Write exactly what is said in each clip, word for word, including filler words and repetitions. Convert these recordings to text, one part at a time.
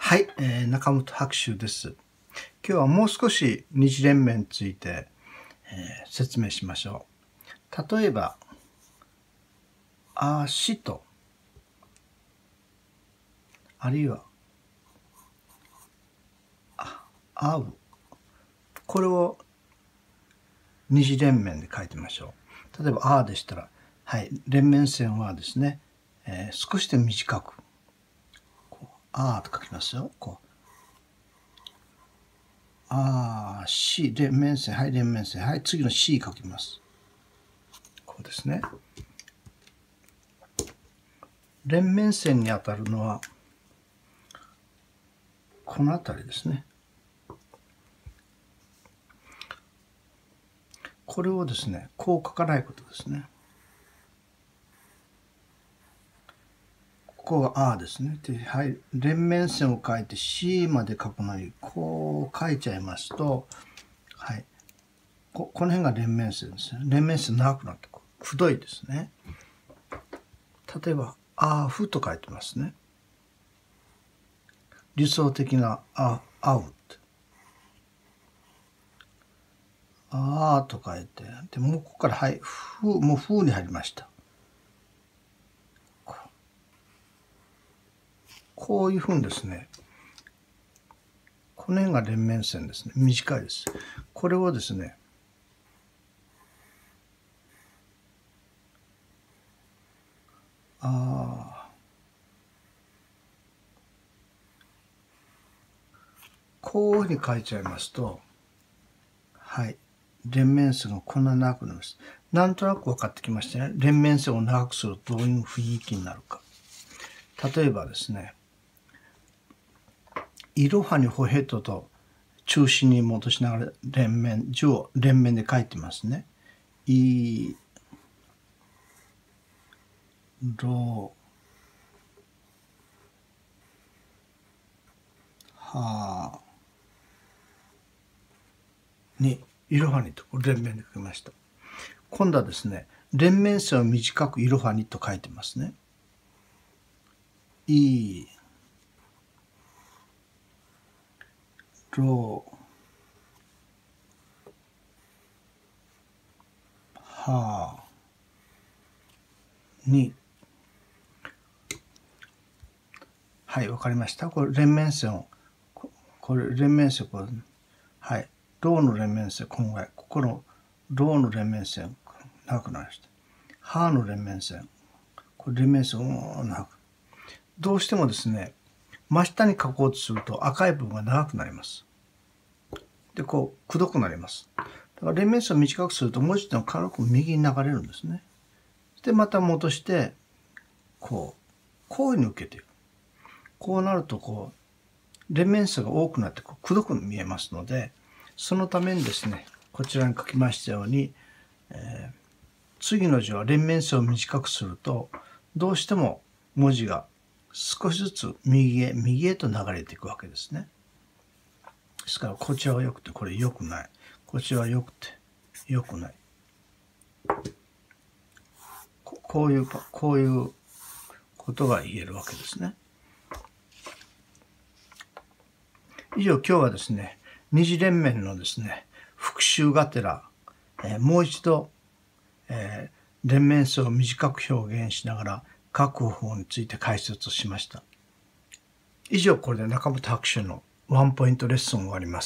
はい、えー、中本白秋です。今日はもう少し二次連綿について、えー、説明しましょう。例えば、あしと、あるいは、あ、あう。これを二次連綿で書いてみましょう。例えば、あでしたら、はい、連綿線はですね、えー、少しでも短く、こうあと書きますよ。こうあー、し、連綿線、はい、連綿線、はい、次の C 書きます。こうですね。連綿線にあたるのは、この辺りですね。これをですね、こう書かないことですね。ここが あ ですね。で、はい、連綿線を書いて C まで書くのに、こう書いちゃいますと、はい、こ, この辺が連綿線ですね。連綿線長くなって太いですね。例えば、あふと書いてますね。理想的なあ、あうって。あーと書いて、で、もうここから、はい、ふ、もうふに入りました。こういうふうにですね、この辺が連綿線ですね。短いです。これをですね、あこういうふうに書いちゃいますと、はい、連綿線がこんな長くなります。なんとなく分かってきましたね。連綿線を長くするとどういう雰囲気になるか。例えばですね、いろはにほへとと中心に戻しながら連綿、字を連綿で書いてますね。い、ろ、は、に、いろはにと連綿で書きました。今度はですね、連綿線を短くいろはにと書いてますね。い、ろ、は、に。はい、わかりました。これ連綿線を、これ連綿線、これ、はい、ローの連綿線、このぐらい。ここのローの連綿線、長くなりました。ハーの連綿線、これ連綿線を長く。どうしてもですね、真下に書こうとすると赤い部分が長くなります。で、こう、くどくなります。だから連綿線を短くすると文字っていうのは軽く右に流れるんですね。で、また戻して、こう、こういうふうに受けていく。こうなると、こう、連綿数が多くなってくどく見えますので、そのためにですね、こちらに書きましたように、えー、次の字は連綿数を短くすると、どうしても文字が少しずつ右へ、右へと流れていくわけですね。ですから、こちらは良くて、これ良くない。こちらは良くて、良くない。こういう、こういうことが言えるわけですね。以上、今日はですね、二次連綿のですね、復習がてら、えー、もう一度、えー、連綿数を短く表現しながら書く方法について解説をしました。以上、これで中本白秋のワンポイントレッスンを終わります。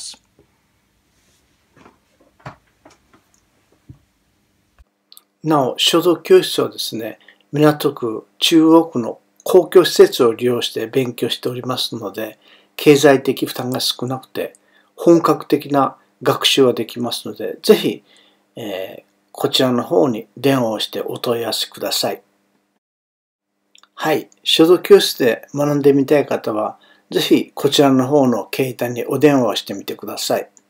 なお、書道教室はですね、港区中央区の公共施設を利用して勉強しておりますので、経済的負担が少なくて本格的な学習ができますので、ぜひ、えー、こちらの方に電話をしてお問い合わせください。はい、書道教室で学んでみたい方は、ぜひこちらの方の携帯にお電話をしてみてください。